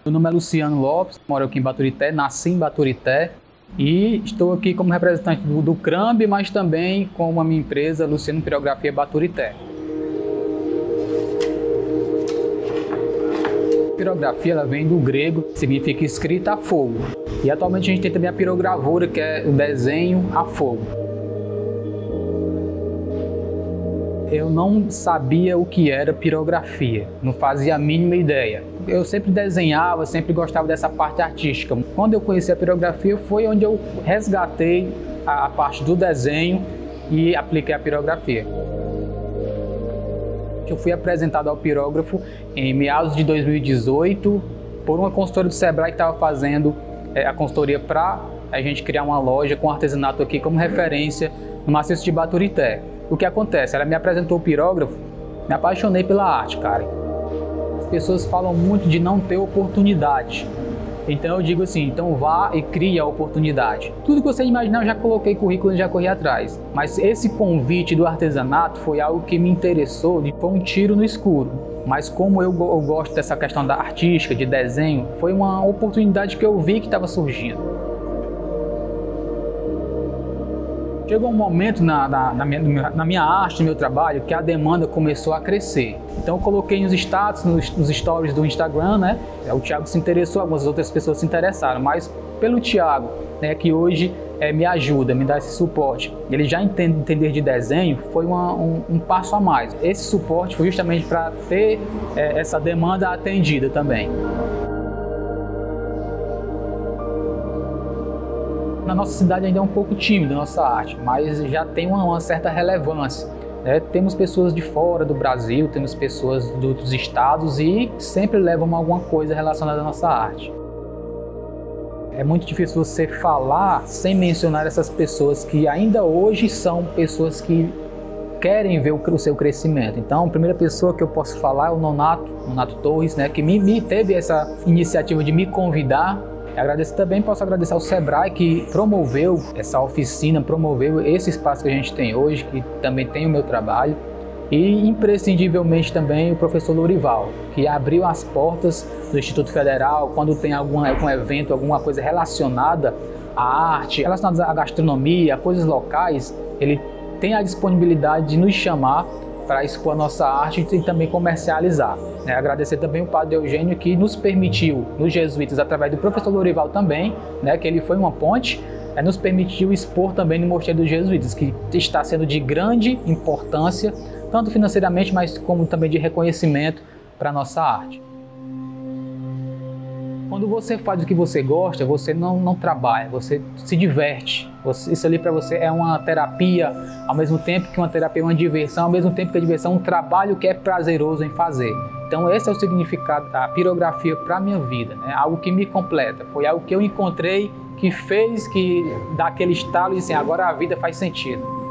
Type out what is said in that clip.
Meu nome é Luciano Lopes, moro aqui em Baturité, nasci em Baturité e estou aqui como representante do CRAMB, mas também com a minha empresa Luciano Pirografia Baturité. A pirografia ela vem do grego, significa escrita a fogo. E atualmente a gente tem também a pirogravura, que é o desenho a fogo. Eu não sabia o que era pirografia, não fazia a mínima ideia. Eu sempre desenhava, sempre gostava dessa parte artística. Quando eu conheci a pirografia foi onde eu resgatei a parte do desenho e apliquei a pirografia. Eu fui apresentado ao pirógrafo em meados de 2018 por uma consultora do Sebrae que estava fazendo a consultoria para a gente criar uma loja com artesanato aqui como referência no maciço de Baturité. O que acontece? Ela me apresentou o pirógrafo, me apaixonei pela arte, cara. As pessoas falam muito de não ter oportunidade. Então eu digo assim, então vá e crie a oportunidade. Tudo que você imaginar eu já coloquei currículo e já corri atrás. Mas esse convite do artesanato foi algo que me interessou, foi um tiro no escuro. Mas como eu gosto dessa questão da artística, de desenho, foi uma oportunidade que eu vi que estava surgindo. Chegou um momento na minha arte, no meu trabalho, que a demanda começou a crescer. Então eu coloquei nos status, nos stories do Instagram, né? O Thiago se interessou, algumas outras pessoas se interessaram, mas pelo Thiago, né, que hoje me ajuda, me dá esse suporte. Ele já entender de desenho, foi um passo a mais. Esse suporte foi justamente para ter essa demanda atendida também. Na nossa cidade ainda é um pouco tímida a nossa arte, mas já tem uma certa relevância. Né? Temos pessoas de fora do Brasil, temos pessoas de outros estados e sempre levam alguma coisa relacionada à nossa arte. É muito difícil você falar sem mencionar essas pessoas que ainda hoje são pessoas que querem ver o seu crescimento. Então, a primeira pessoa que eu posso falar é o Nonato Torres, né? Que me teve essa iniciativa de me convidar. Posso agradecer ao Sebrae que promoveu essa oficina, promoveu esse espaço que a gente tem hoje, que também tem o meu trabalho. E imprescindivelmente também o professor Lourival, que abriu as portas do Instituto Federal quando tem algum evento, alguma coisa relacionada à arte, relacionada à gastronomia, a coisas locais, ele tem a disponibilidade de nos chamar para expor a nossa arte e também comercializar. Agradecer também o Padre Eugênio que nos permitiu, nos Jesuítas, através do professor Lourival também, que ele foi uma ponte, nos permitiu expor também no Mosteiro dos Jesuítas, que está sendo de grande importância, tanto financeiramente, mas como também de reconhecimento para a nossa arte. Quando você faz o que você gosta, você não trabalha, você se diverte. Isso ali para você é uma terapia, ao mesmo tempo que uma terapia é uma diversão, ao mesmo tempo que a diversão é um trabalho que é prazeroso em fazer. Então esse é o significado da pirografia para a minha vida, né? Algo que me completa, foi algo que eu encontrei, que fez que dá aquele estalo e assim, agora a vida faz sentido.